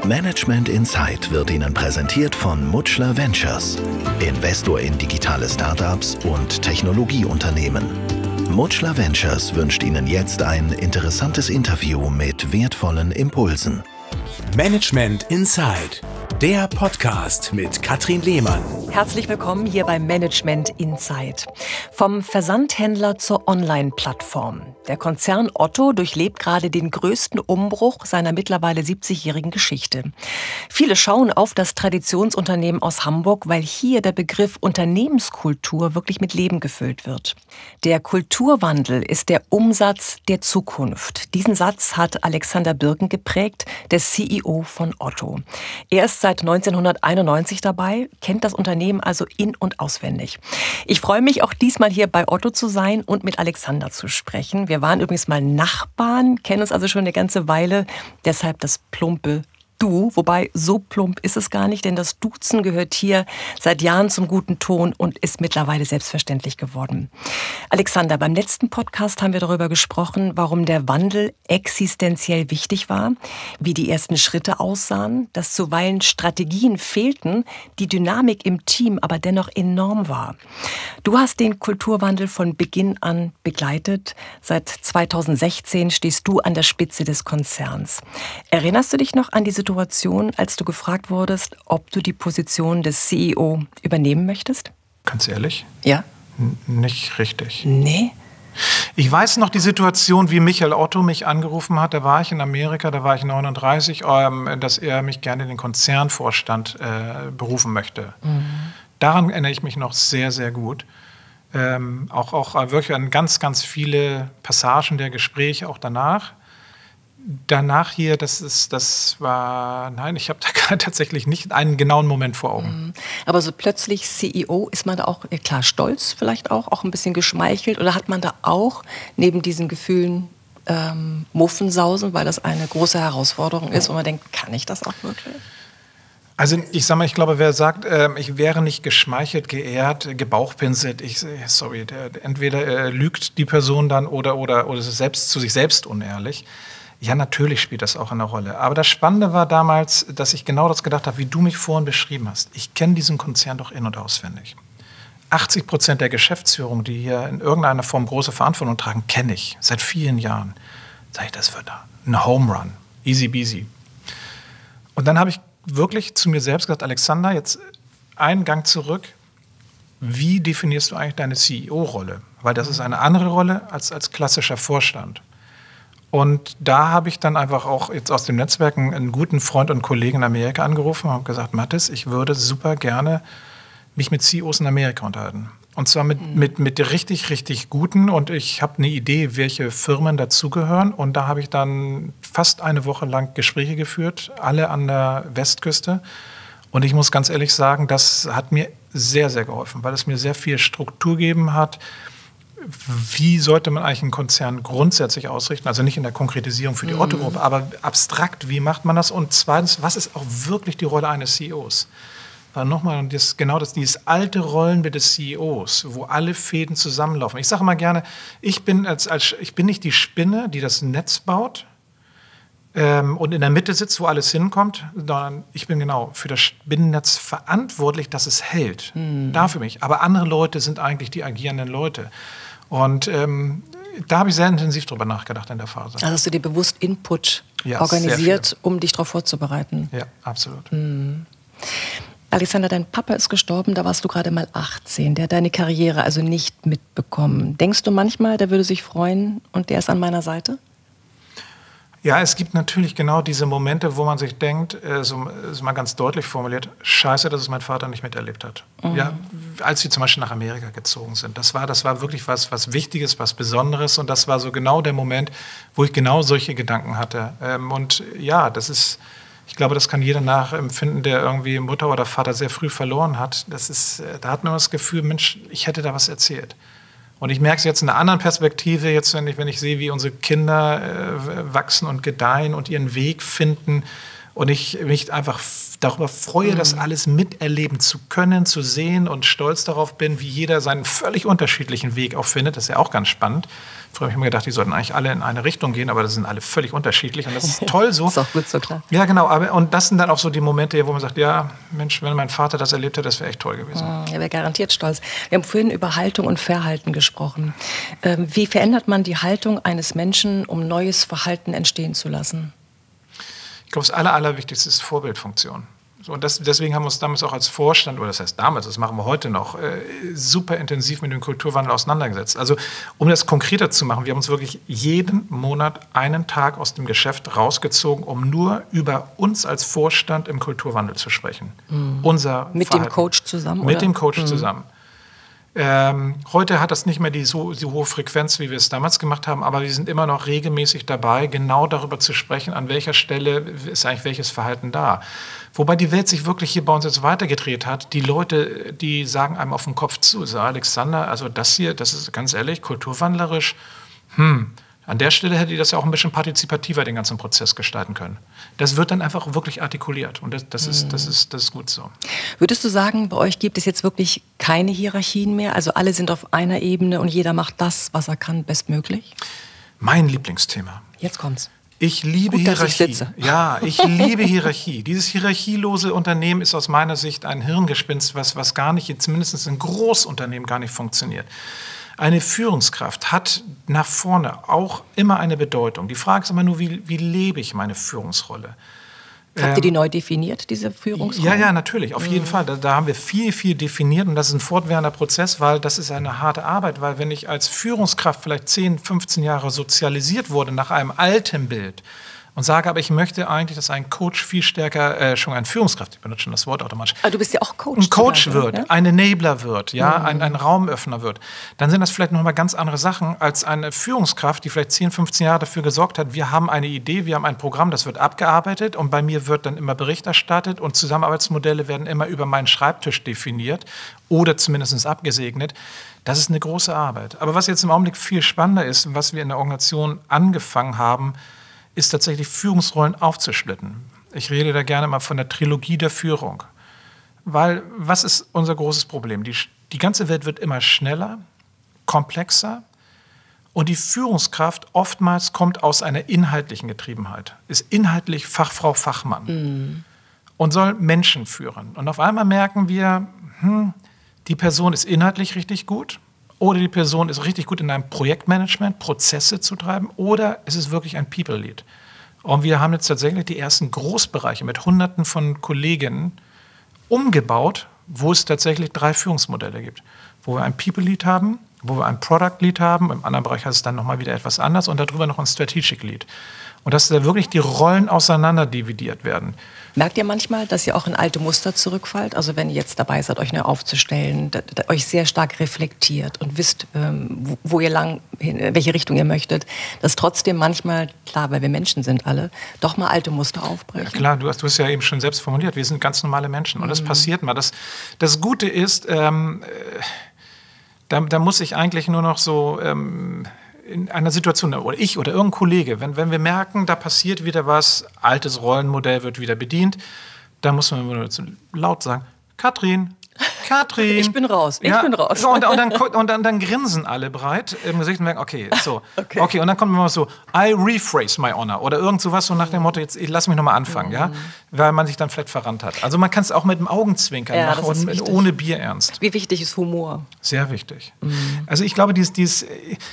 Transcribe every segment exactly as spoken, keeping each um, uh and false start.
Management Insight wird Ihnen präsentiert von Mutschler Ventures, Investor in digitale Startups und Technologieunternehmen. Mutschler Ventures wünscht Ihnen jetzt ein interessantes Interview mit wertvollen Impulsen. Management Insight, der Podcast mit Katrin Lehmann. Herzlich willkommen hier bei Management Insight. Vom Versandhändler zur Online-Plattform. Der Konzern Otto durchlebt gerade den größten Umbruch seiner mittlerweile siebzigjährigen Geschichte. Viele schauen auf das Traditionsunternehmen aus Hamburg, weil hier der Begriff Unternehmenskultur wirklich mit Leben gefüllt wird. Der Kulturwandel ist der Umsatz der Zukunft. Diesen Satz hat Alexander Birken geprägt, der C E O von Otto. Er ist seit neunzehnhunderteinundneunzig dabei, kennt das Unternehmen also in- und auswendig. Ich freue mich auch diesmal hier bei Otto zu sein und mit Alexander zu sprechen. Wir waren übrigens mal Nachbarn, kennen uns also schon eine ganze Weile, deshalb das plumpe Du, wobei so plump ist es gar nicht, denn das Duzen gehört hier seit Jahren zum guten Ton und ist mittlerweile selbstverständlich geworden. Alexander, beim letzten Podcast haben wir darüber gesprochen, warum der Wandel existenziell wichtig war, wie die ersten Schritte aussahen, dass zuweilen Strategien fehlten, die Dynamik im Team aber dennoch enorm war. Du hast den Kulturwandel von Beginn an begleitet. Seit zweitausendsechzehn stehst du an der Spitze des Konzerns. Erinnerst du dich noch an die Situation, als du gefragt wurdest, ob du die Position des C E O übernehmen möchtest? Ganz ehrlich? Ja. N- nicht richtig. Nee? Ich weiß noch die Situation, wie Michael Otto mich angerufen hat. Da war ich in Amerika, da war ich neununddreißig, ähm, dass er mich gerne in den Konzernvorstand äh, berufen möchte. Mhm. Daran erinnere ich mich noch sehr, sehr gut. Ähm, auch, auch wirklich an ganz, ganz viele Passagen der Gespräche, auch danach. Danach hier, das ist, das war, nein, ich habe da tatsächlich nicht einen genauen Moment vor Augen. Aber so plötzlich C E O, ist man da auch, ja klar, stolz vielleicht auch, auch ein bisschen geschmeichelt? Oder hat man da auch neben diesen Gefühlen ähm, Muffensausen, weil das eine große Herausforderung ist, wo man denkt, kann ich das auch wirklich? Also ich sag mal, ich glaube, wer sagt, äh, ich wäre nicht geschmeichelt, geehrt, gebauchpinselt, ich, sorry, der, entweder äh, lügt die Person dann oder, oder, oder ist selbst, zu sich selbst unehrlich. Ja, natürlich spielt das auch eine Rolle. Aber das Spannende war damals, dass ich genau das gedacht habe, wie du mich vorhin beschrieben hast. Ich kenne diesen Konzern doch in- und auswendig. achtzig Prozent der Geschäftsführung, die hier in irgendeiner Form große Verantwortung tragen, kenne ich seit vielen Jahren. Sag ich, das wird ein Home Run. Easy peasy. Und dann habe ich wirklich zu mir selbst gesagt, Alexander, jetzt einen Gang zurück. Wie definierst du eigentlich deine C E O-Rolle? Weil das ist eine andere Rolle als als klassischer Vorstand. Und da habe ich dann einfach auch jetzt aus dem Netzwerk einen guten Freund und Kollegen in Amerika angerufen und habe gesagt, Mathis, ich würde super gerne mich mit C E Os in Amerika unterhalten. Und zwar mit, mhm. mit, mit richtig, richtig guten. Und ich habe eine Idee, welche Firmen dazugehören. Und da habe ich dann fast eine Woche lang Gespräche geführt, alle an der Westküste. Und ich muss ganz ehrlich sagen, das hat mir sehr, sehr geholfen, weil es mir sehr viel Struktur gegeben hat. Wie sollte man eigentlich einen Konzern grundsätzlich ausrichten? Also nicht in der Konkretisierung für die Otto-Gruppe, aber abstrakt, wie macht man das? Und zweitens, was ist auch wirklich die Rolle eines C E Os? Weil nochmal, das, genau das, dieses alte Rollenbild des C E Os, wo alle Fäden zusammenlaufen. Ich sage immer gerne, ich bin, als, als, ich bin nicht die Spinne, die das Netz baut ähm, und in der Mitte sitzt, wo alles hinkommt, sondern ich bin genau für das Spinnennetz verantwortlich, dass es hält. Mhm. Dafür mich. Aber andere Leute sind eigentlich die agierenden Leute. Und ähm, da habe ich sehr intensiv drüber nachgedacht in der Phase. Also hast du dir bewusst Input ja, organisiert, um dich darauf vorzubereiten? Ja, absolut. Mhm. Alexander, dein Papa ist gestorben, da warst du gerade mal achtzehn. Der hat deine Karriere also nicht mitbekommen. Denkst du manchmal, der würde sich freuen und der ist an meiner Seite? Ja, es gibt natürlich genau diese Momente, wo man sich denkt, äh, so ist mal ganz deutlich formuliert, scheiße, dass es mein Vater nicht miterlebt hat. Mhm. Ja, als wir zum Beispiel nach Amerika gezogen sind. Das war, das war wirklich was, was Wichtiges, was Besonderes. Und das war so genau der Moment, wo ich genau solche Gedanken hatte. Ähm, und ja, das ist, ich glaube, das kann jeder nachempfinden, der irgendwie Mutter oder Vater sehr früh verloren hat. Das ist, da hat man das Gefühl, Mensch, ich hätte da was erzählt. Und ich merke es jetzt in einer anderen Perspektive, jetzt, wenn ich, wenn ich sehe, wie unsere Kinder äh, wachsen und gedeihen und ihren Weg finden Und ich mich einfach darüber freue, mhm. das alles miterleben zu können, zu sehen und stolz darauf bin, wie jeder seinen völlig unterschiedlichen Weg auch findet. Das ist ja auch ganz spannend. Früher habe ich mir gedacht, die sollten eigentlich alle in eine Richtung gehen, aber das sind alle völlig unterschiedlich und das ist toll so. Das ist auch gut so, klar. Ja, genau. Aber, und das sind dann auch so die Momente, wo man sagt, ja, Mensch, wenn mein Vater das erlebt hätte, das wäre echt toll gewesen. Er wäre garantiert stolz. Wir haben vorhin über Haltung und Verhalten gesprochen. Wie verändert man die Haltung eines Menschen, um neues Verhalten entstehen zu lassen? Ich glaube, das Aller, Allerwichtigste ist Vorbildfunktion. So, und das, deswegen haben wir uns damals auch als Vorstand, oder das heißt damals, das machen wir heute noch, äh, super intensiv mit dem Kulturwandel auseinandergesetzt. Also um das konkreter zu machen, wir haben uns wirklich jeden Monat einen Tag aus dem Geschäft rausgezogen, um nur über uns als Vorstand im Kulturwandel zu sprechen. Mhm. Unser Mit Verhalten. dem Coach zusammen? Mit oder? dem Coach mhm. zusammen. Ähm, heute hat das nicht mehr die so, so hohe Frequenz, wie wir es damals gemacht haben, aber wir sind immer noch regelmäßig dabei, genau darüber zu sprechen, an welcher Stelle ist eigentlich welches Verhalten da. Wobei die Welt sich wirklich hier bei uns jetzt weitergedreht hat. Die Leute, die sagen einem auf den Kopf zu, so Alexander, also das hier, das ist ganz ehrlich, kulturwandlerisch, hm, an der Stelle hätte die das ja auch ein bisschen partizipativer, den ganzen Prozess gestalten können. Das wird dann einfach wirklich artikuliert und das, das, ist, das, ist, das ist gut so. Würdest du sagen, bei euch gibt es jetzt wirklich keine Hierarchien mehr? Also alle sind auf einer Ebene und jeder macht das, was er kann, bestmöglich? Mein Lieblingsthema. Jetzt kommt's. Ich liebe Gut, dass Hierarchie. ich sitze. Ja, ich liebe Hierarchie. Dieses hierarchielose Unternehmen ist aus meiner Sicht ein Hirngespinst, was, was gar nicht, zumindest in Großunternehmen gar nicht funktioniert. Eine Führungskraft hat nach vorne auch immer eine Bedeutung. Die Frage ist immer nur, wie, wie lebe ich meine Führungsrolle? Habt ähm, ihr die neu definiert, diese Führungsrolle? Ja, ja, natürlich, auf jeden Mhm. Fall. Da, da haben wir viel, viel definiert und das ist ein fortwährender Prozess, weil das ist eine harte Arbeit, weil wenn ich als Führungskraft vielleicht zehn, fünfzehn Jahre sozialisiert wurde nach einem alten Bild und sage, aber ich möchte eigentlich, dass ein Coach viel stärker, äh, schon ein Führungskraft, ich benutze schon das Wort automatisch, Aber du bist ja auch Coach. ein Coach zugleich, wird, ja? ein Enabler wird, ja, Mhm. ein, ein Raumöffner wird, dann sind das vielleicht nochmal ganz andere Sachen als eine Führungskraft, die vielleicht zehn, fünfzehn Jahre dafür gesorgt hat, wir haben eine Idee, wir haben ein Programm, das wird abgearbeitet und bei mir wird dann immer Bericht erstattet und Zusammenarbeitsmodelle werden immer über meinen Schreibtisch definiert oder zumindest abgesegnet. Das ist eine große Arbeit. Aber was jetzt im Augenblick viel spannender ist, was wir in der Organisation angefangen haben, ist tatsächlich Führungsrollen aufzusplitten. Ich rede da gerne mal von der Trilogie der Führung. Weil, was ist unser großes Problem? Die, die ganze Welt wird immer schneller, komplexer und die Führungskraft oftmals kommt aus einer inhaltlichen Getriebenheit, ist inhaltlich Fachfrau, Fachmann mhm. und soll Menschen führen. Und auf einmal merken wir, hm, die Person ist inhaltlich richtig gut, oder die Person ist richtig gut in einem Projektmanagement, Prozesse zu treiben, oder es ist wirklich ein People-Lead. Und wir haben jetzt tatsächlich die ersten Großbereiche mit Hunderten von Kolleginnen umgebaut, wo es tatsächlich drei Führungsmodelle gibt. Wo wir ein People-Lead haben, wo wir ein Product-Lead haben, im anderen Bereich heißt es dann nochmal wieder etwas anders und darüber noch ein Strategic-Lead. Und dass da wirklich die Rollen auseinander dividiert werden. Merkt ihr manchmal, dass ihr auch in alte Muster zurückfallt? Also wenn ihr jetzt dabei seid, euch neu aufzustellen, da, da, euch sehr stark reflektiert und wisst, ähm, wo, wo ihr lang, in welche Richtung ihr möchtet, dass trotzdem manchmal, klar, weil wir Menschen sind alle, doch mal alte Muster aufbrechen? Ja, klar, du hast, du hast ja eben schon selbst formuliert, wir sind ganz normale Menschen und das mhm. passiert mal. Das, das Gute ist, ähm, äh, da, da muss ich eigentlich nur noch so... Ähm, in einer Situation, oder ich oder irgendein Kollege, wenn, wenn wir merken, da passiert wieder was, altes Rollenmodell wird wieder bedient, dann muss man nur laut sagen, Katrin, Katrin. Ich bin raus, ich ja, bin raus. So, und, und, dann, und dann, dann grinsen alle breit im Gesicht und merken, okay, so, okay. okay, und dann kommt immer so, I rephrase my honor oder irgend sowas so nach dem Motto, jetzt lass mich nochmal anfangen, mhm. ja, weil man sich dann vielleicht verrannt hat. Also man kann es auch mit dem Augenzwinkern ja, machen und mit, ohne Bierernst. Wie wichtig ist Humor? Sehr wichtig. Mhm. Also ich glaube, dieses, dieses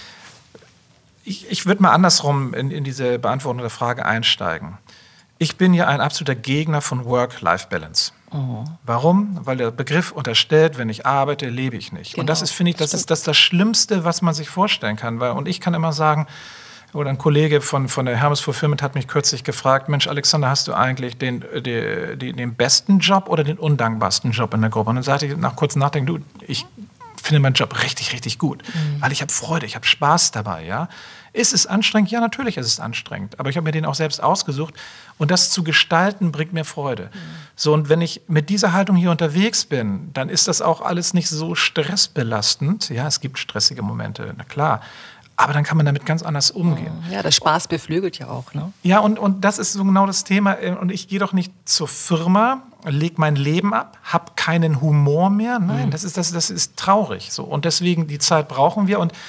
Ich, ich würde mal andersrum in, in diese Beantwortung der Frage einsteigen. Ich bin ja ein absoluter Gegner von Work-Life-Balance. Oh. Warum? Weil der Begriff unterstellt, wenn ich arbeite, lebe ich nicht. Genau. Und das ist, finde ich, das ist das, das Schlimmste, was man sich vorstellen kann. Weil, und ich kann immer sagen, oder ein Kollege von, von der Hermes Fulfillment hat mich kürzlich gefragt, Mensch, Alexander, hast du eigentlich den, den, den, den besten Job oder den undankbarsten Job in der Gruppe? Und dann sagte ich nach kurzem Nachdenken, du, ich finde meinen Job richtig, richtig gut, mhm. weil ich habe Freude, ich habe Spaß dabei. Ja? Ist es anstrengend? Ja, natürlich ist es anstrengend, aber ich habe mir den auch selbst ausgesucht und das zu gestalten bringt mir Freude. Mhm. So, und wenn ich mit dieser Haltung hier unterwegs bin, dann ist das auch alles nicht so stressbelastend. Ja, es gibt stressige Momente, na klar, aber dann kann man damit ganz anders umgehen. Ja, der Spaß beflügelt ja auch, ne? Ja, und, und das ist so genau das Thema. Und ich gehe doch nicht zur Firma, lege mein Leben ab, habe keinen Humor mehr. Nein, mhm. das ist, das, das ist traurig. So. Und deswegen, die Zeit brauchen wir. Und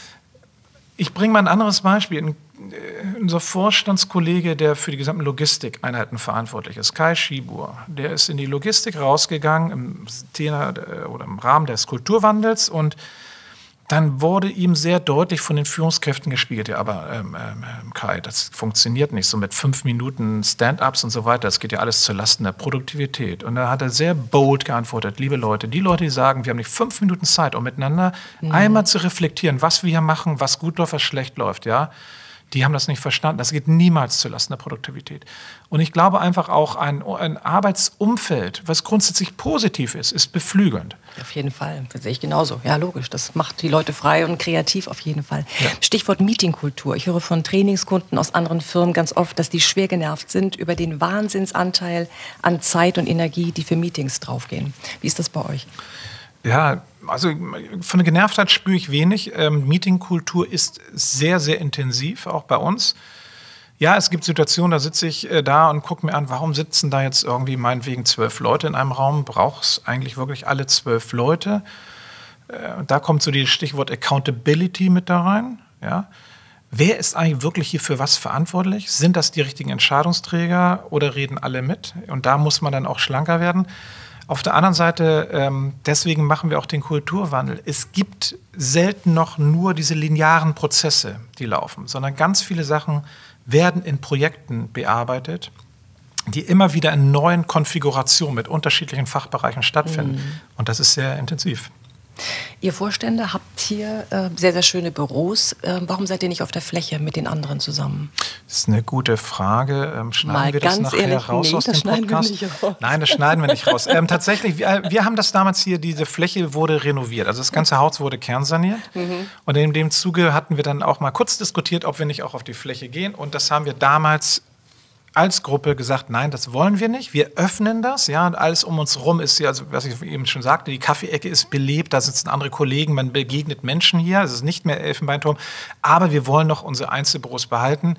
ich bringe mal ein anderes Beispiel. Ein, unser Vorstandskollege, der für die gesamten Logistikeinheiten verantwortlich ist, Kai Schibur, der ist in die Logistik rausgegangen im, Thema, oder im Rahmen des Kulturwandels, und dann wurde ihm sehr deutlich von den Führungskräften gespiegelt, ja, aber ähm, ähm, Kai, das funktioniert nicht so mit fünf Minuten Stand-ups und so weiter, das geht ja alles zulasten der Produktivität. Und da hat er sehr bold geantwortet, liebe Leute, die Leute, die sagen, wir haben nicht fünf Minuten Zeit, um miteinander mhm. einmal zu reflektieren, was wir hier machen, was gut läuft, was schlecht läuft, ja, die haben das nicht verstanden. Das geht niemals zulasten der Produktivität. Und ich glaube einfach auch, ein, ein Arbeitsumfeld, was grundsätzlich positiv ist, ist beflügelnd. Auf jeden Fall, das sehe ich genauso. Ja, logisch, das macht die Leute frei und kreativ auf jeden Fall. Ja. Stichwort Meetingkultur. Ich höre von Trainingskunden aus anderen Firmen ganz oft, dass die schwer genervt sind über den Wahnsinnsanteil an Zeit und Energie, die für Meetings draufgehen. Wie ist das bei euch? Ja, also von der Genervtheit spüre ich wenig. Ähm, Meetingkultur ist sehr, sehr intensiv, auch bei uns. Ja, es gibt Situationen, da sitze ich äh, da und gucke mir an, warum sitzen da jetzt irgendwie meinetwegen zwölf Leute in einem Raum? Braucht es eigentlich wirklich alle zwölf Leute? Äh, da kommt so das Stichwort Accountability mit da rein. Ja? Wer ist eigentlich wirklich hier für was verantwortlich? Sind das die richtigen Entscheidungsträger oder reden alle mit? Und da muss man dann auch schlanker werden. Auf der anderen Seite, ähm, deswegen machen wir auch den Kulturwandel. Es gibt selten noch nur diese linearen Prozesse, die laufen, sondern ganz viele Sachen werden in Projekten bearbeitet, die immer wieder in neuen Konfigurationen mit unterschiedlichen Fachbereichen stattfinden. Mhm. Und das ist sehr intensiv. Ihr Vorstände habt hier äh, sehr, sehr schöne Büros. Äh, warum seid ihr nicht auf der Fläche mit den anderen zusammen? Das ist eine gute Frage. Ähm, schneiden Mal wir das ganz nachher ehrlich, raus nee, aus das dem schneiden wir Podcast? nicht raus. Nein, das schneiden wir nicht raus. Ähm, tatsächlich, wir, wir haben das damals hier, diese Fläche wurde renoviert. Also das ganze Haus wurde kernsaniert. Mhm. Und in dem Zuge hatten wir dann auch mal kurz diskutiert, ob wir nicht auch auf die Fläche gehen. Und das haben wir damals als Gruppe gesagt, nein, das wollen wir nicht. Wir öffnen das, ja, und alles um uns rum ist hier, also was ich eben schon sagte, die Kaffeeecke ist belebt, da sitzen andere Kollegen, man begegnet Menschen hier, es ist nicht mehr Elfenbeinturm, aber wir wollen noch unsere Einzelbüros behalten.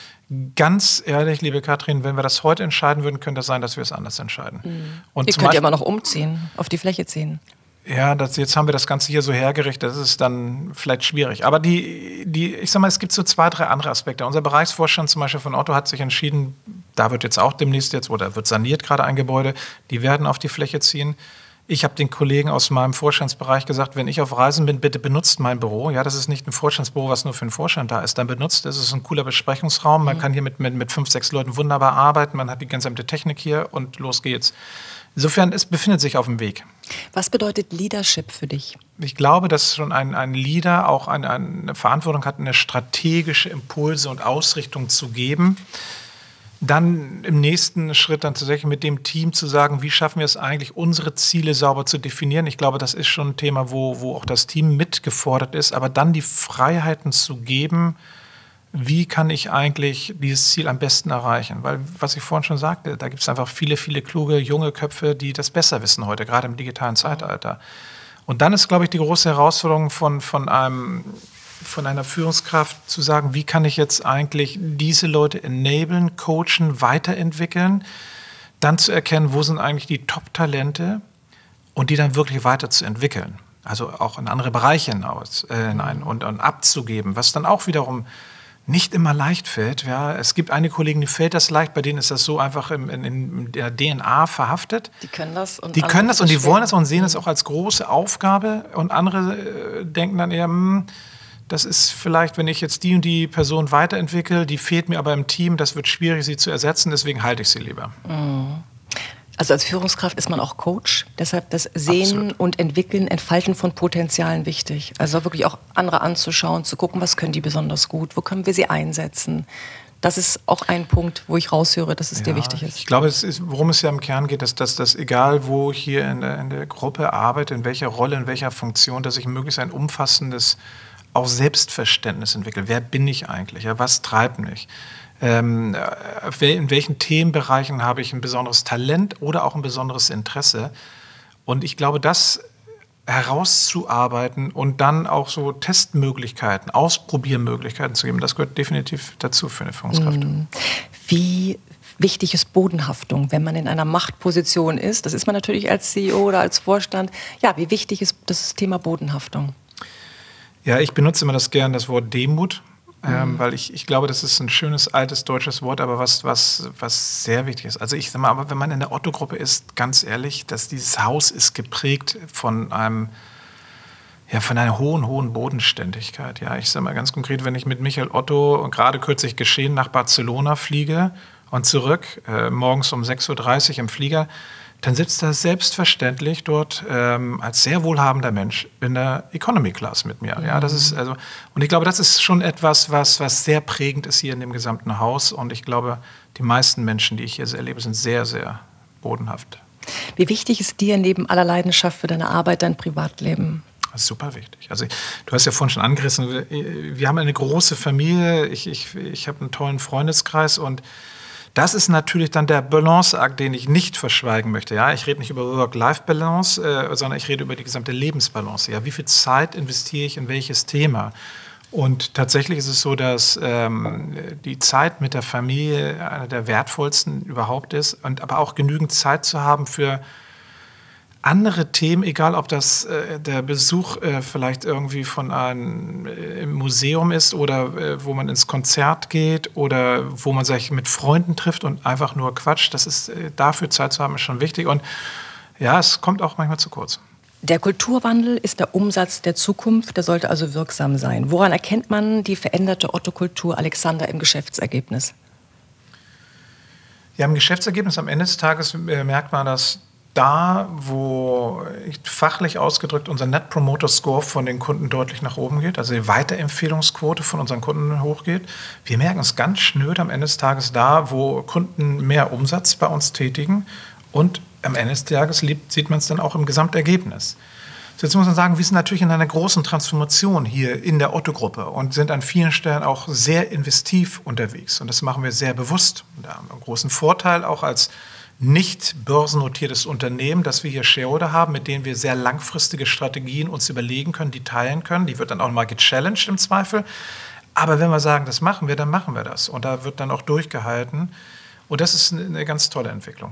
Ganz ehrlich, liebe Katrin, wenn wir das heute entscheiden würden, könnte es sein, dass wir es anders entscheiden. Mhm. Und Ihr könnt ja immer noch umziehen, auf die Fläche ziehen. Ja, das, jetzt haben wir das Ganze hier so hergerichtet, das ist dann vielleicht schwierig. Aber die, die, ich sag mal, es gibt so zwei, drei andere Aspekte. Unser Bereichsvorstand zum Beispiel von Otto hat sich entschieden, da wird jetzt auch demnächst jetzt, oder wird saniert gerade ein Gebäude, die werden auf die Fläche ziehen. Ich habe den Kollegen aus meinem Vorstandsbereich gesagt, wenn ich auf Reisen bin, bitte benutzt mein Büro. Ja, das ist nicht ein Vorstandsbüro, was nur für den Vorstand da ist. Dann benutzt, das ist ein cooler Besprechungsraum. Man mhm. kann hier mit, mit, mit fünf, sechs Leuten wunderbar arbeiten. Man hat die gesamte Technik hier und los geht's. Insofern, es befindet sich auf dem Weg. Was bedeutet Leadership für dich? Ich glaube, dass schon ein, ein Leader auch eine, eine Verantwortung hat, eine strategische Impulse und Ausrichtung zu geben. Dann im nächsten Schritt dann tatsächlich mit dem Team zu sagen, wie schaffen wir es eigentlich, unsere Ziele sauber zu definieren. Ich glaube, das ist schon ein Thema, wo, wo auch das Team mitgefordert ist. Aber dann die Freiheiten zu geben, wie kann ich eigentlich dieses Ziel am besten erreichen? Weil, was ich vorhin schon sagte, da gibt es einfach viele, viele kluge, junge Köpfe, die das besser wissen heute, gerade im digitalen Zeitalter. Und dann ist, glaube ich, die große Herausforderung von, von, einem, von einer Führungskraft zu sagen, wie kann ich jetzt eigentlich diese Leute enablen, coachen, weiterentwickeln, dann zu erkennen, wo sind eigentlich die Top-Talente und die dann wirklich weiterzuentwickeln. Also auch in andere Bereiche hinaus, äh, hinein und, und abzugeben, was dann auch wiederum nicht immer leicht fällt. Ja. Es gibt einige Kollegen, die fällt das leicht, bei denen ist das so einfach in, in, in der D N A verhaftet. Die können das und die können das und die wollen das und sehen es auch als große Aufgabe. Und andere äh, denken dann eher, hm, das ist vielleicht, wenn ich jetzt die und die Person weiterentwickle, die fehlt mir aber im Team, das wird schwierig, sie zu ersetzen, deswegen halte ich sie lieber. Mhm. Also als Führungskraft ist man auch Coach, deshalb das Sehen Absolut. Und Entwickeln, Entfalten von Potenzialen wichtig. Also wirklich auch andere anzuschauen, zu gucken, was können die besonders gut, wo können wir sie einsetzen. Das ist auch ein Punkt, wo ich raushöre, dass es ja, dir wichtig ist. Ich glaube, es ist, worum es ja im Kern geht, dass das egal, wo ich hier in der, in der Gruppe arbeite, in welcher Rolle, in welcher Funktion, dass ich möglichst ein umfassendes auch Selbstverständnis entwickle. Wer bin ich eigentlich? Ja, was treibt mich? Ähm, in welchen Themenbereichen habe ich ein besonderes Talent oder auch ein besonderes Interesse? Und ich glaube, das herauszuarbeiten und dann auch so Testmöglichkeiten, Ausprobiermöglichkeiten zu geben. Das gehört definitiv dazu für eine Führungskraft. Wie wichtig ist Bodenhaftung, wenn man in einer Machtposition ist? Das ist man natürlich als C E O oder als Vorstand. Ja, wie wichtig ist das Thema Bodenhaftung? Ja, ich benutze immer das gern, das Wort Demut. Ähm, weil ich, ich glaube, das ist ein schönes, altes deutsches Wort, aber was, was, was sehr wichtig ist. Also ich sag mal, aber wenn man in der Otto-Gruppe ist, ganz ehrlich, dass dieses Haus ist geprägt von einem, ja, von einer hohen, hohen Bodenständigkeit. Ja, ich sage mal ganz konkret, wenn ich mit Michael Otto, und gerade kürzlich geschehen, nach Barcelona fliege und zurück, äh, morgens um sechs Uhr dreißig im Flieger, dann sitzt er selbstverständlich dort ähm, als sehr wohlhabender Mensch in der Economy Class mit mir. Ja, das ist also, und ich glaube, das ist schon etwas, was, was sehr prägend ist hier in dem gesamten Haus. Und ich glaube, die meisten Menschen, die ich hier erlebe, sind sehr, sehr bodenhaft. Wie wichtig ist dir neben aller Leidenschaft für deine Arbeit dein Privatleben? Das ist super wichtig. Also du hast ja vorhin schon angerissen, wir, wir haben eine große Familie, ich, ich, ich habe einen tollen Freundeskreis und das ist natürlich dann der Balanceakt, den ich nicht verschweigen möchte. Ja, ich rede nicht über Work-Life-Balance, äh, sondern ich rede über die gesamte Lebensbalance. Ja, wie viel Zeit investiere ich in welches Thema? Und tatsächlich ist es so, dass ähm, die Zeit mit der Familie eine der wertvollsten überhaupt ist. Und aber auch genügend Zeit zu haben für andere Themen, egal ob das äh, der Besuch äh, vielleicht irgendwie von einem äh, Museum ist oder äh, wo man ins Konzert geht oder wo man sich mit Freunden trifft und einfach nur quatscht. Das ist äh, dafür Zeit zu haben, ist schon wichtig. Und ja, es kommt auch manchmal zu kurz. Der Kulturwandel ist der Umsatz der Zukunft, der sollte also wirksam sein. Woran erkennt man die veränderte Otto-Kultur, Alexander, im Geschäftsergebnis? Ja, im Geschäftsergebnis am Ende des Tages äh, merkt man, dass da, wo fachlich ausgedrückt unser Net Promoter Score von den Kunden deutlich nach oben geht, also die Weiterempfehlungsquote von unseren Kunden hochgeht. Wir merken es ganz schnöd am Ende des Tages da, wo Kunden mehr Umsatz bei uns tätigen und am Ende des Tages sieht man es dann auch im Gesamtergebnis. So, jetzt muss man sagen, wir sind natürlich in einer großen Transformation hier in der Otto-Gruppe und sind an vielen Stellen auch sehr investiv unterwegs. Und das machen wir sehr bewusst. Und da haben wir einen großen Vorteil auch als nicht börsennotiertes Unternehmen, dass wir hier Shareholder haben, mit denen wir sehr langfristige Strategien uns überlegen können, die teilen können. Die wird dann auch mal gechallenged im Zweifel. Aber wenn wir sagen, das machen wir, dann machen wir das. Und da wird dann auch durchgehalten. Und das ist eine ganz tolle Entwicklung.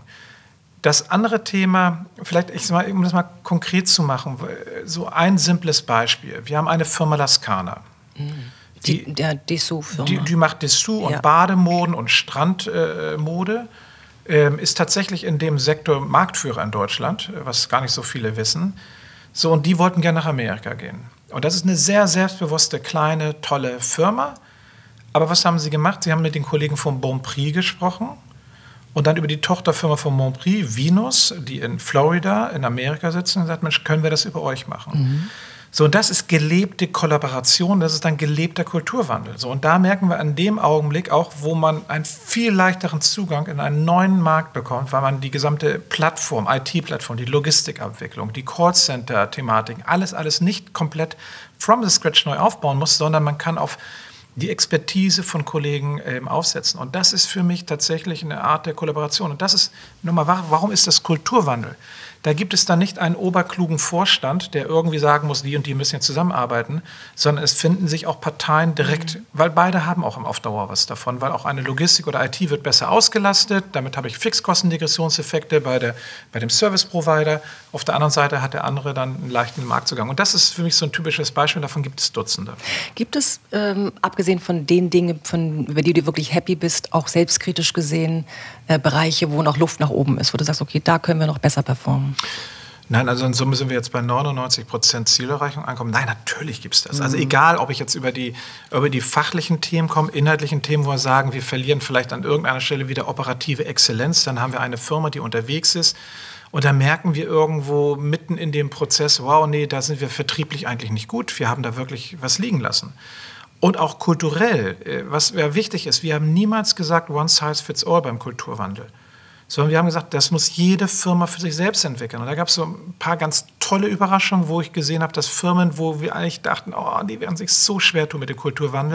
Das andere Thema, vielleicht, ich sag mal, um das mal konkret zu machen, so ein simples Beispiel. Wir haben eine Firma Lascana. Die, die, der Dessous-Firma. Die, die macht Dessous Ja. und Bademoden und Strandmode. Ähm, ist tatsächlich in dem Sektor Marktführer in Deutschland, was gar nicht so viele wissen. So, und die wollten gerne nach Amerika gehen. Und das ist eine sehr selbstbewusste, kleine, tolle Firma. Aber was haben sie gemacht? Sie haben mit den Kollegen von Bonprix gesprochen und dann über die Tochterfirma von Bonprix, Venus, die in Florida, in Amerika sitzen, und gesagt, Mensch, können wir das über euch machen? Mhm. So, und das ist gelebte Kollaboration, das ist dann gelebter Kulturwandel. So, und da merken wir an dem Augenblick auch, wo man einen viel leichteren Zugang in einen neuen Markt bekommt, weil man die gesamte Plattform, I T-Plattform, die Logistikabwicklung, die Callcenter-Thematik, alles, alles nicht komplett from the scratch neu aufbauen muss, sondern man kann auf die Expertise von Kollegen ähm, aufsetzen. Und das ist für mich tatsächlich eine Art der Kollaboration. Und das ist, nochmal, warum ist das Kulturwandel? Da gibt es dann nicht einen oberklugen Vorstand, der irgendwie sagen muss, die und die müssen jetzt zusammenarbeiten, sondern es finden sich auch Parteien direkt, mhm. weil beide haben auch auf Dauer was davon, weil auch eine Logistik oder I T wird besser ausgelastet, damit habe ich Fixkostendegressionseffekte bei, der, bei dem Service-Provider. Auf der anderen Seite hat der andere dann einen leichten Marktzugang. Und das ist für mich so ein typisches Beispiel, davon gibt es Dutzende. Gibt es, ähm, abgesehen von den Dingen, von, über die du wirklich happy bist, auch selbstkritisch gesehen, äh, Bereiche, wo noch Luft nach oben ist, wo du sagst, okay, da können wir noch besser performen? Nein, also in Summe sind wir jetzt bei neunundneunzig Prozent Zielerreichung ankommen. Nein, natürlich gibt es das. Also egal, ob ich jetzt über die, über die fachlichen Themen komme, inhaltlichen Themen, wo wir sagen, wir verlieren vielleicht an irgendeiner Stelle wieder operative Exzellenz, dann haben wir eine Firma, die unterwegs ist und da merken wir irgendwo mitten in dem Prozess, wow, nee, da sind wir vertrieblich eigentlich nicht gut. Wir haben da wirklich was liegen lassen. Und auch kulturell, was wichtig ist, wir haben niemals gesagt, one size fits all beim Kulturwandel. Sondern wir haben gesagt, das muss jede Firma für sich selbst entwickeln. Und da gab es so ein paar ganz tolle Überraschungen, wo ich gesehen habe, dass Firmen, wo wir eigentlich dachten, oh, die werden sich so schwer tun mit dem Kulturwandel,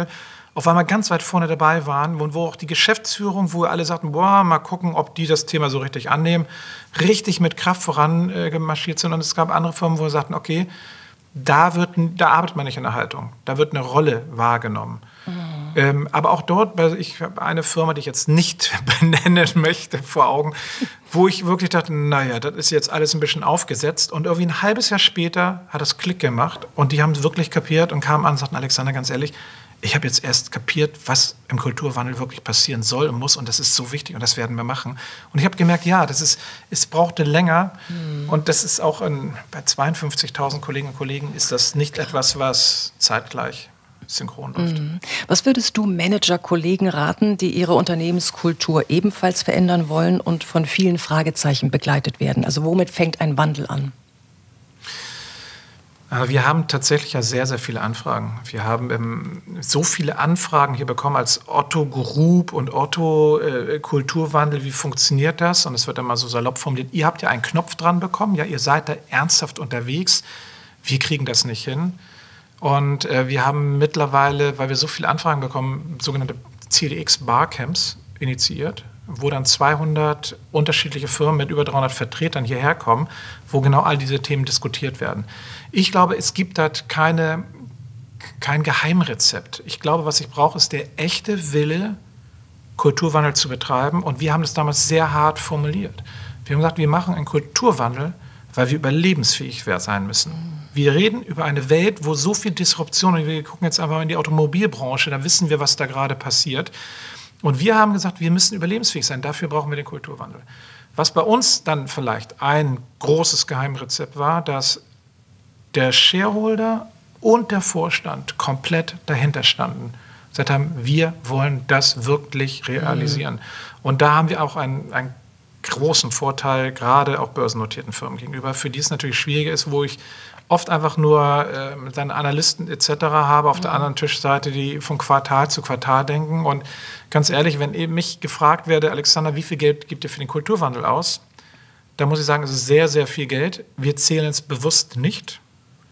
auf einmal ganz weit vorne dabei waren und wo auch die Geschäftsführung, wo alle sagten, boah, mal gucken, ob die das Thema so richtig annehmen, richtig mit Kraft voran äh, gemarschiert sind. Und es gab andere Firmen, wo wir sagten, okay, da, wird, da arbeitet man nicht in der Haltung, da wird eine Rolle wahrgenommen. Mhm. Ähm, aber auch dort, ich habe eine Firma, die ich jetzt nicht benennen möchte, vor Augen, wo ich wirklich dachte, naja, das ist jetzt alles ein bisschen aufgesetzt. Und irgendwie ein halbes Jahr später hat das Klick gemacht und die haben es wirklich kapiert und kamen an und sagten, Alexander, ganz ehrlich, ich habe jetzt erst kapiert, was im Kulturwandel wirklich passieren soll und muss und das ist so wichtig und das werden wir machen. Und ich habe gemerkt, ja, das ist, es brauchte länger mhm. und das ist auch in, bei zweiundfünfzigtausend Kolleginnen und Kollegen ist das nicht etwas, was zeitgleich synchron läuft. Mhm. Was würdest du Manager-Kollegen raten, die ihre Unternehmenskultur ebenfalls verändern wollen und von vielen Fragezeichen begleitet werden? Also womit fängt ein Wandel an? Wir haben tatsächlich ja sehr, sehr viele Anfragen. Wir haben ähm, so viele Anfragen hier bekommen als Otto Group und Otto äh, Kulturwandel. Wie funktioniert das? Und es wird immer so salopp formuliert. Ihr habt ja einen Knopf dran bekommen. Ja, ihr seid da ernsthaft unterwegs. Wir kriegen das nicht hin. Und äh, wir haben mittlerweile, weil wir so viele Anfragen bekommen, sogenannte C D X Barcamps initiiert, wo dann zweihundert unterschiedliche Firmen mit über dreihundert Vertretern hierher kommen, wo genau all diese Themen diskutiert werden. Ich glaube, es gibt da keine, kein Geheimrezept. Ich glaube, was ich brauche, ist der echte Wille, Kulturwandel zu betreiben. Und wir haben das damals sehr hart formuliert. Wir haben gesagt, wir machen einen Kulturwandel, weil wir überlebensfähig sein müssen. Wir reden über eine Welt, wo so viel Disruption, und wir gucken jetzt einfach in die Automobilbranche, da wissen wir, was da gerade passiert. Und wir haben gesagt, wir müssen überlebensfähig sein, dafür brauchen wir den Kulturwandel. Was bei uns dann vielleicht ein großes Geheimrezept war, dass der Shareholder und der Vorstand komplett dahinter standen. Gesagt haben, wir wollen das wirklich realisieren. Mhm. Und da haben wir auch einen, einen großen Vorteil, gerade auch börsennotierten Firmen gegenüber, für die es natürlich schwieriger ist, wo ich oft einfach nur äh, dann Analysten et cetera habe auf mhm. der anderen Tischseite, die von Quartal zu Quartal denken. Und ganz ehrlich, wenn eben mich gefragt werde, Alexander, wie viel Geld gibt ihr für den Kulturwandel aus? Da muss ich sagen, es ist sehr, sehr viel Geld. Wir zählen es bewusst nicht.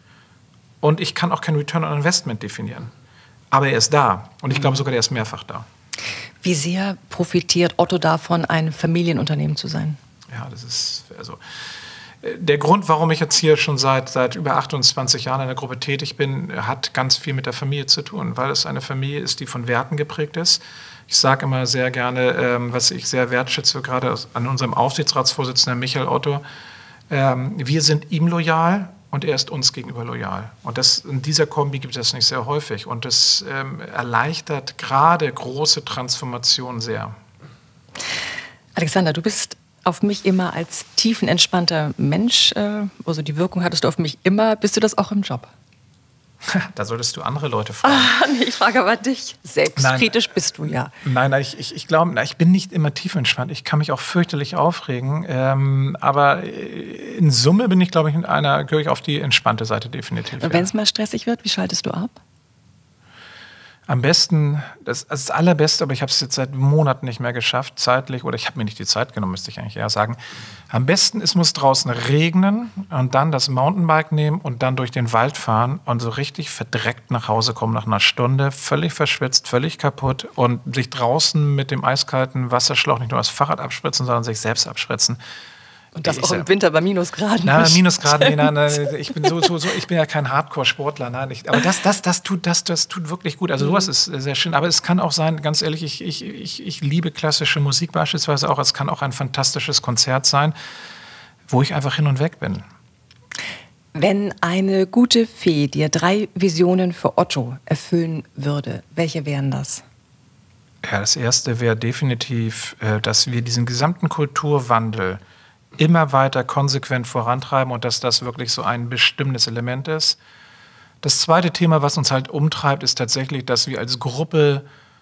Und ich kann auch kein Return on Investment definieren. Aber er ist da. Und ich glaube sogar, er ist mehrfach da. Wie sehr profitiert Otto davon, ein Familienunternehmen zu sein? Ja, das ist also der Grund, warum ich jetzt hier schon seit, seit über achtundzwanzig Jahren in der Gruppe tätig bin, hat ganz viel mit der Familie zu tun, weil es eine Familie ist, die von Werten geprägt ist. Ich sage immer sehr gerne, ähm, was ich sehr wertschätze, gerade an unserem Aufsichtsratsvorsitzenden Michael Otto, ähm, wir sind ihm loyal und er ist uns gegenüber loyal. Und das, in dieser Kombi gibt es nicht sehr häufig. Und das ähm, erleichtert gerade große Transformationen sehr. Alexander, du bist auf mich immer als tiefenentspannter Mensch, äh, also die Wirkung hattest du auf mich immer. Bist du das auch im Job? Da solltest du andere Leute fragen. Ah, nee, ich frage aber dich. Selbstkritisch nein, bist du ja. Nein, nein ich, ich, ich glaube, ich bin nicht immer tiefenentspannt. Ich kann mich auch fürchterlich aufregen. Ähm, aber in Summe bin ich, glaube ich, in einer, gehöre ich auf die entspannte Seite definitiv. Und wenn es ja. mal stressig wird, wie schaltest du ab? Am besten, das ist das Allerbeste, aber ich habe es jetzt seit Monaten nicht mehr geschafft, zeitlich, oder ich habe mir nicht die Zeit genommen, müsste ich eigentlich eher sagen. Am besten, es muss draußen regnen und dann das Mountainbike nehmen und dann durch den Wald fahren und so richtig verdreckt nach Hause kommen nach einer Stunde, völlig verschwitzt, völlig kaputt und sich draußen mit dem eiskalten Wasserschlauch nicht nur das Fahrrad abspritzen, sondern sich selbst abspritzen. Und das ich auch im Winter bei Minusgraden. Nein, bei Minusgraden, nee, nein, nein, ich bin so, so, so, ich bin ja kein Hardcore-Sportler, nein, ich, aber das, das, das tut, das, das tut wirklich gut. Also sowas ist sehr schön. Aber es kann auch sein, ganz ehrlich, ich, ich, ich, ich liebe klassische Musik beispielsweise auch. Es kann auch ein fantastisches Konzert sein, wo ich einfach hin und weg bin. Wenn eine gute Fee dir drei Visionen für Otto erfüllen würde, welche wären das? Ja, das erste wäre definitiv, dass wir diesen gesamten Kulturwandel immer weiter konsequent vorantreiben und dass das wirklich so ein bestimmendes Element ist. Das zweite Thema, was uns halt umtreibt, ist tatsächlich, dass wir als Gruppe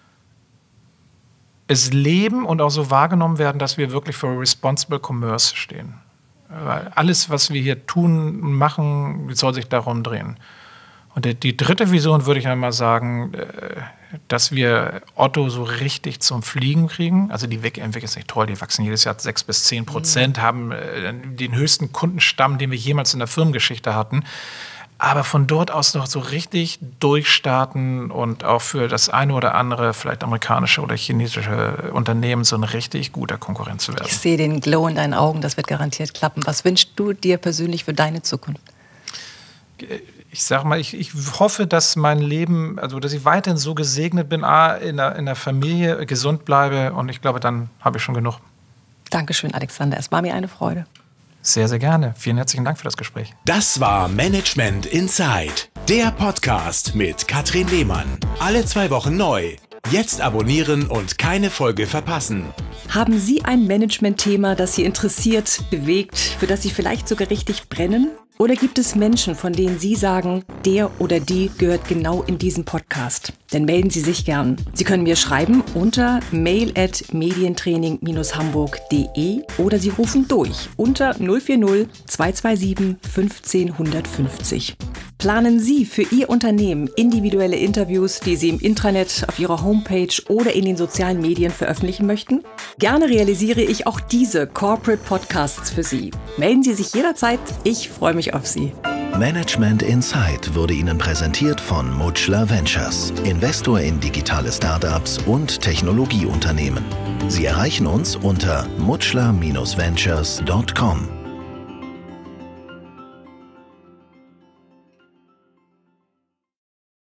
es leben und auch so wahrgenommen werden, dass wir wirklich für Responsible Commerce stehen. Weil alles, was wir hier tun und machen, soll sich darum drehen. Und die dritte Vision würde ich einmal sagen, dass wir Otto so richtig zum Fliegen kriegen. Also die entwickeln sich toll, die wachsen jedes Jahr sechs bis zehn Prozent, mhm. haben den höchsten Kundenstamm, den wir jemals in der Firmengeschichte hatten. aber von dort aus noch so richtig durchstarten und auch für das eine oder andere, vielleicht amerikanische oder chinesische Unternehmen, so ein richtig guter Konkurrent zu werden. Ich sehe den Glow in deinen Augen, das wird garantiert klappen. Was wünschst du dir persönlich für deine Zukunft? Ich sag mal, ich, ich hoffe, dass mein Leben, also dass ich weiterhin so gesegnet bin, A, in der, in der Familie gesund bleibe, und ich glaube, dann habe ich schon genug. Dankeschön, Alexander. Es war mir eine Freude. Sehr, sehr gerne. Vielen herzlichen Dank für das Gespräch. Das war Management Inside, der Podcast mit Katrin Lehmann. Alle zwei Wochen neu. Jetzt abonnieren und keine Folge verpassen. Haben Sie ein Management-Thema, das Sie interessiert, bewegt, für das Sie vielleicht sogar richtig brennen? Oder gibt es Menschen, von denen Sie sagen, der oder die gehört genau in diesen Podcast? Dann melden Sie sich gern. Sie können mir schreiben unter mail at medientraining dash hamburg punkt de oder Sie rufen durch unter null vier null zwei zwei sieben fünfzehn hundertfünfzig. Planen Sie für Ihr Unternehmen individuelle Interviews, die Sie im Intranet, auf Ihrer Homepage oder in den sozialen Medien veröffentlichen möchten? Gerne realisiere ich auch diese Corporate Podcasts für Sie. Melden Sie sich jederzeit. Ich freue mich auf Sie. Management Inside wurde Ihnen präsentiert von Mutchler Ventures, Investor in digitale Startups und Technologieunternehmen. Sie erreichen uns unter mutchler Bindestrich ventures punkt com.